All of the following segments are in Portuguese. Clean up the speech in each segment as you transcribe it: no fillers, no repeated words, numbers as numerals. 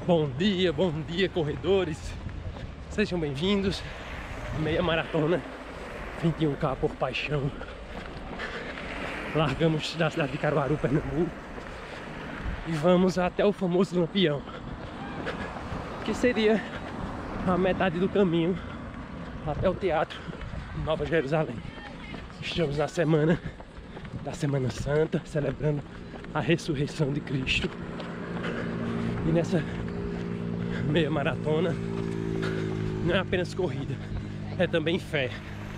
Bom dia, corredores. Sejam bem-vindos. Meia maratona 21K por paixão. Largamos da cidade de Caruaru, Pernambuco, e vamos até o famoso Lampião, que seria a metade do caminho até o Teatro Nova Jerusalém. Estamos na semana da Semana Santa, celebrando a ressurreição de Cristo. E nessa meia maratona não é apenas corrida, é também fé.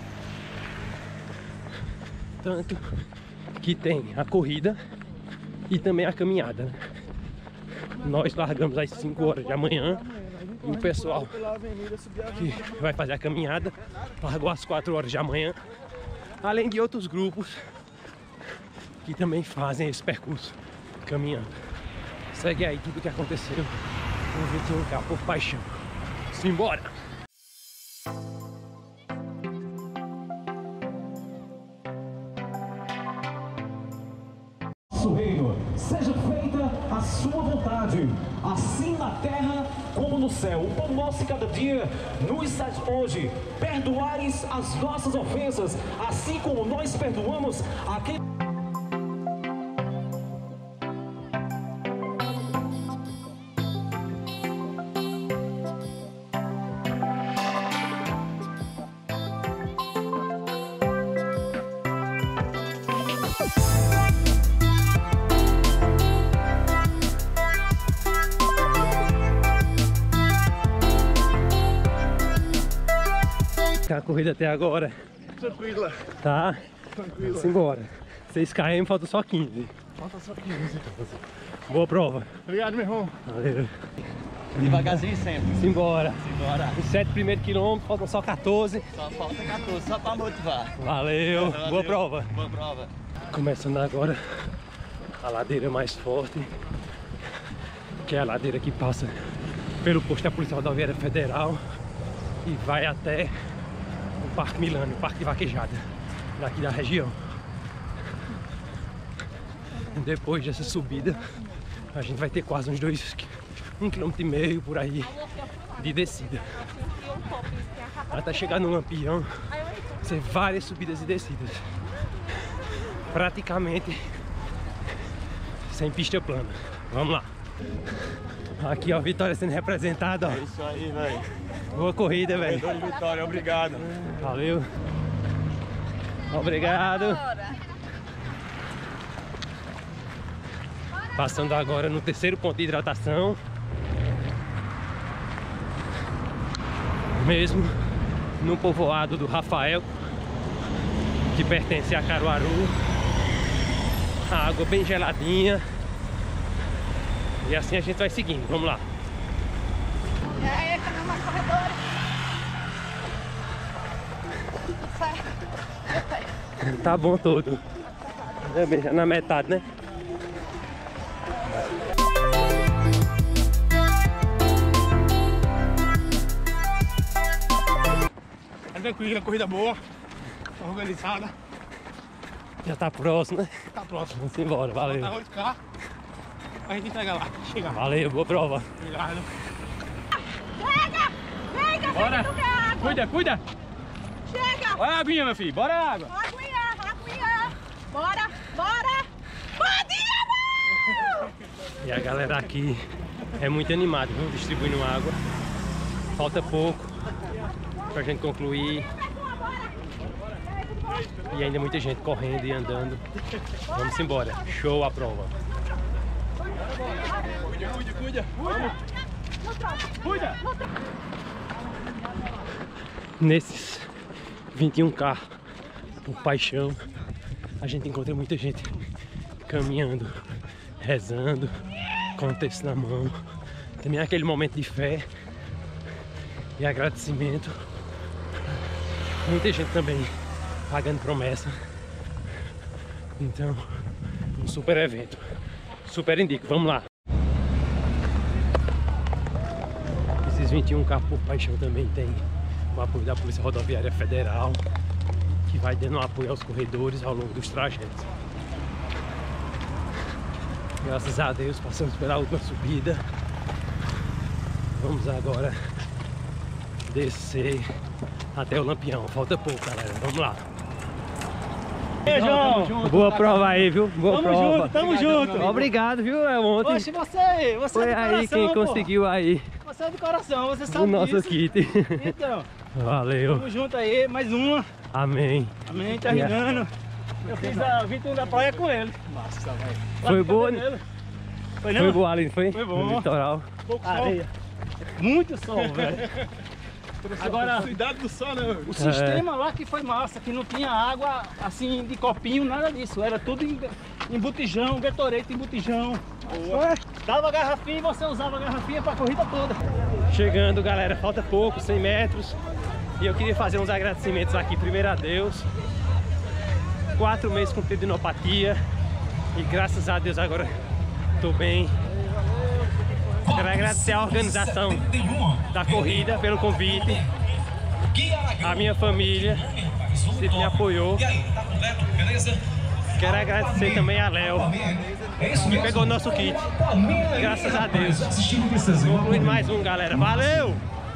Tanto que tem a corrida e também a caminhada, né? Nós largamos às 5 horas da manhã e o pessoal que vai fazer a caminhada largou às 4 horas da manhã, além de outros grupos que também fazem esse percurso caminhando. Segue aí tudo o que aconteceu no 21K por paixão. Simbora! Nosso reino, seja feita a sua vontade, assim na terra como no céu. O pão nosso de cada dia nos dai hoje. Perdoais as nossas ofensas, assim como nós perdoamos a quem... A corrida até agora Tranquila. tá? Tranquila. Simbora. 6 km, falta só 15. Falta só 15. Boa prova. Obrigado, meu irmão. Valeu. Devagarzinho sempre. Simbora. Bora. Os 7 primeiros quilômetros, faltam só 14. Só falta 14, só pra motivar. Valeu. Boa prova. Boa prova. Começando agora a ladeira mais forte, que é a ladeira que passa pelo posto da Polícia Rodoviária Federal e vai até o Parque Milano, o Parque de Vaquejada, daqui da região. Depois dessa subida, a gente vai ter quase uns 1,5 km por aí de descida. Até chegar no Lampião, ser várias subidas e descidas. Praticamente sem pista plana. Vamos lá. Aqui, ó, Vitória sendo representada, ó. É isso aí, velho. Boa corrida, velho. Corredor de Vitória, obrigado. Valeu. Obrigado. Passando agora no terceiro ponto de hidratação. Mesmo no povoado do Rafael, que pertence a Caruaru. A água bem geladinha. E assim a gente vai seguindo. Vamos lá. E aí, cadê uma corredora? Certo. Tá bom todo. Já na metade, né? Tá tranquila, corrida boa. Organizada. Já tá próximo, né? Tá próximo. Vamos embora, valeu. Tá 8K. A gente entrega lá. Chega. Valeu, boa prova. Obrigado. Chega! Vem, que eu sei Bora. que tu quer água. Cuida. Chega! Olha a aguinha, meu filho. Bora a água. Aguinha! Bora! Bom dia, E a galera aqui é muito animada, viu? Distribuindo água. Falta pouco pra gente concluir. E ainda muita gente correndo e andando. Vamos embora. Show a prova. Cuida. Nesses 21K por paixão, a gente encontra muita gente caminhando, rezando, com o texto na mão. Também aquele momento de fé e agradecimento. Muita gente também pagando promessa. Então, um super evento. Super indico, vamos lá. Esses 21K por paixão também tem o apoio da Polícia Rodoviária Federal, que vai dando apoio aos corredores ao longo dos trajetos. Graças a Deus passamos pela última subida Vamos agora descer até o Lampião. Falta pouco, galera. Vamos lá. Ei, João. Boa prova aí, viu? Boa prova. Tamo junto. Obrigado, viu? Ontem Oxe, você foi é do aí coração, quem pô. conseguiu aí Você é do coração, você sabe o nosso disso. kit. Então, Valeu. tamo junto aí, mais uma. Amém. Amém, terminando. Eu fiz a 21 da praia com ele. Nossa, velho. Foi boa, né? Foi não? Foi boa ali, foi? Foi bom. No litoral. Pouco areia. Muito sol, velho. Agora, Cuidado do sol, né? o sistema lá que foi massa, que não tinha água assim de copinho, nada disso. Era tudo em botijão, Gatorade em botijão. Dava garrafinha e você usava a garrafinha pra corrida toda. Chegando, galera, falta pouco, 100 metros. E eu queria fazer uns agradecimentos aqui. Primeiro a Deus. 4 meses com tendinopatia. E graças a Deus agora tô bem. Quero agradecer a organização da corrida pelo convite. A minha família que me apoiou. Quero agradecer também a Léo, que pegou o nosso kit. Graças a Deus. Concluindo mais um, galera. Valeu!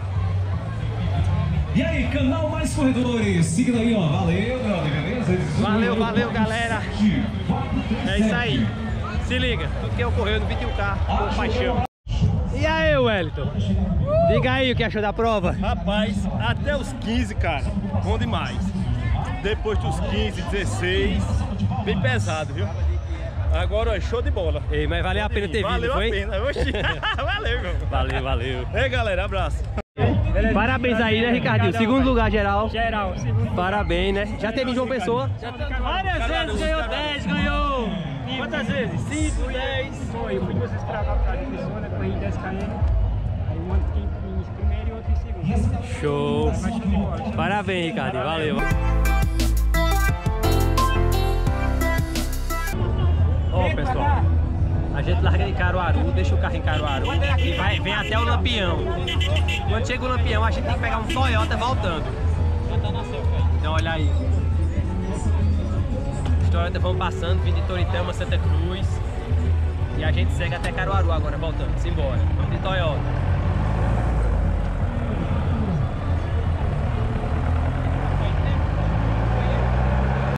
E aí, canal Mais Corredores, siga aí, ó. Valeu, brother, beleza? Valeu, valeu, galera. É isso aí. Se liga, tudo que ocorreu no 21K com paixão. E aí, Wellington? Diga aí o que achou da prova. Rapaz, até os 15, cara, bom demais. Depois dos 15, 16, bem pesado, viu? Agora, ó, show de bola. Ei, mas valeu a pena ter vindo, Valeu foi? a pena, oxi. Valeu, meu. Valeu, valeu. Ei, galera, abraço. Parabéns aí, né, Ricardinho? Segundo lugar geral. Geral, segundo. Parabéns, né? Já teve em João Pessoa? Várias vezes ganhou 10, ganhou. Quantas vezes? 5, 10. Foi, eu fui 2 vezes pra cá pra Pessoa, né? Corri 10 km. Aí um ano fiquei em primeiro e outro em segundo. Show. Parabéns, Ricardinho. Valeu. Ó, pessoal. A gente larga em Caruaru, deixa o carro em Caruaru e vem até o Lampião. Quando chega o Lampião, a gente tem que pegar um Toyota voltando. Então olha aí. Os Toyota vão passando, vindo de Toritama, Santa Cruz. E a gente segue até Caruaru agora, voltando. Simbora. Vamos de Toyota.